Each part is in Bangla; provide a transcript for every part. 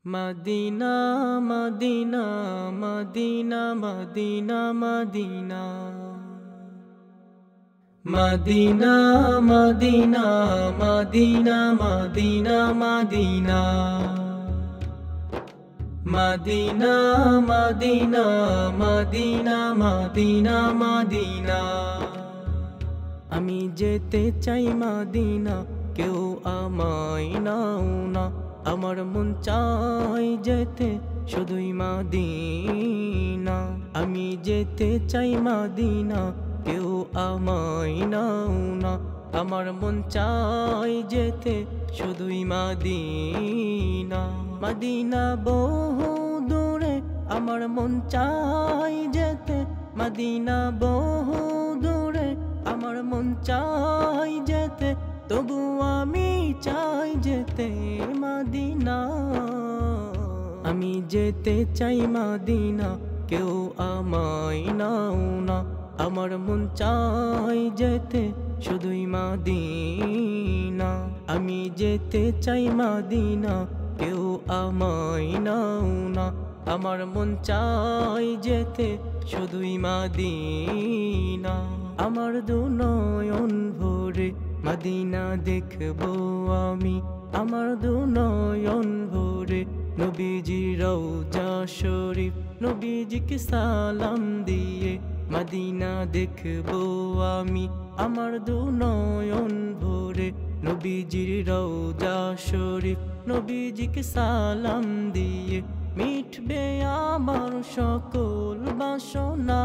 Medina Medina Medina Medina Medina Medina Medina Medina Medina Medina Medina Medina Medina Medina Medina আমি যেতে চাই মদিনা কেউ আমায় নাও না আমার মন চাই যেতে শুধুই মদিনা আমি যেতে চাই মদিনা কেউ আমায় নাও না আমার মন চাই যেতে শুধুই মদিনা মদিনা বহু দূরে আমার মন চাই যেতে মদিনা বহু দূরে আমার মন চাই যেতে তবু আমি চাই যেতে মদিনা আমি যেতে চাই মদিনা কেউ আমায় নাও না আমার মন চাই যেতে শুধুই মদিনা আমি যেতে চাই মদিনা কেউ আমায় নাও না আমার মন চাই যেতে শুধুই মদিনা আমার দু নয়ন ভরে মদিনা দেখবো আমি আমার দু নয়ন ভরে নবীজি রওজা শরীফ নবীজিকে সালাম দিয়ে মদিনা দেখবো আমি আমার দু নয়ন ভরে নবীজির রওজা শরীফ নবীজিকে সালাম দিয়ে মিটবে আমার সকল বাসনা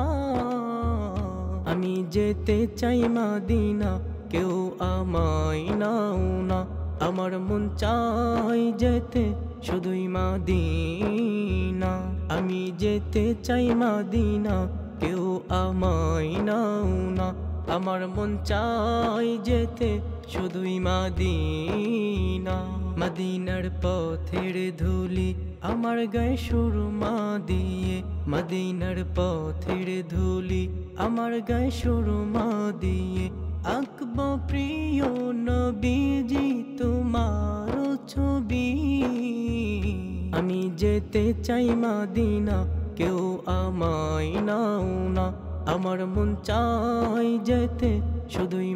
আমি যেতে চাই মদিনা কেউ আমায় নাও না আমার মন চাই যেতে শুধুই মদিনা আমি যেতে চাই মদিনা কেউ আমায় নাও না আমার মন চাই যেতে শুধুই মদিনা মদিনার পথের ধুলি আমার গায়ে সুরমা দিয়ে মদিনার পথের ধুলি আমার গায়ে সুরমা দিয়ে আঁকব প্রিয় নবীজি তোমার ছবি আমি যেতে চাই মদিনা কেউ আমায় নাও না আমার মন চাই যেতে শুধুই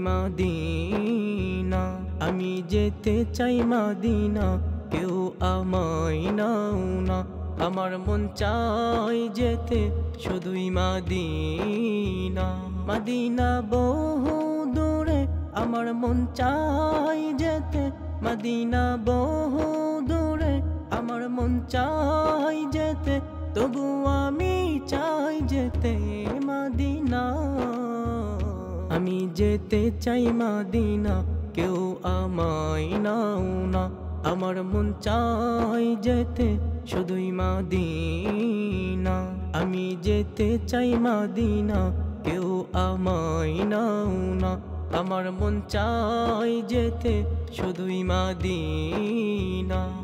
মদিনা আমি যেতে চাই মদিনা কেউ আমায় নাও না আমার মন চাই যেতে শুধুই মদিনা মদিনা বহু দূরে আমার মন চাই যেতে মদিনা বহু দূরে আমার মন চাই যেতে তবু আমি চাই যেতে মদিনা আমি যেতে চাই মদিনা কেউ আমায় নাও না আমার মন চাই যেতে শুধুই মদিনা আমি যেতে চাই মদিনা কেউ আমায় নাও না আমার মন চাই যেতে শুধুই মদিনা।